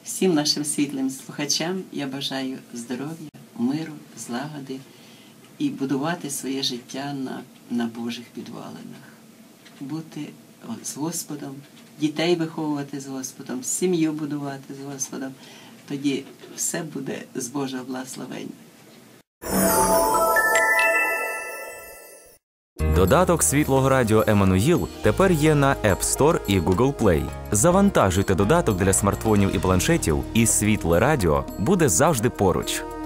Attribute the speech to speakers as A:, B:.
A: Всім нашим світлим слухачам я бажаю здоров'я, миру, злагоди і будувати своє життя на Божих підвалинах. Бути з Господом, дітей виховувати з Господом, сім'ю будувати з Господом. Тоді все буде з Божого благословення.
B: Додаток Світлого Радіо Еммануїл тепер є на App Store і Google Play. Завантажуйте додаток для смартфонів і планшетів, і Світле Радіо буде завжди поруч.